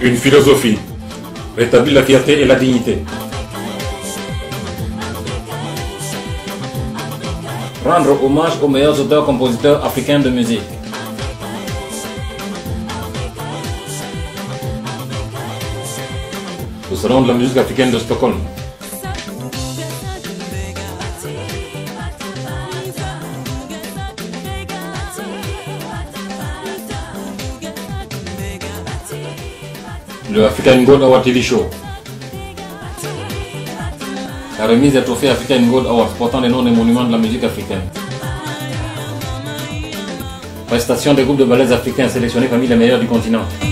Une philosophie. Rétablir la fierté et la dignité. Rendre hommage aux meilleurs auteurs-compositeurs africains de musique. Le salon de la musique africaine de Stockholm. Le African Gold Award TV Show. La remise des trophées African Gold Awards portant les noms des monuments de la musique africaine. Prestation des groupes de ballets africains sélectionnés parmi les meilleurs du continent.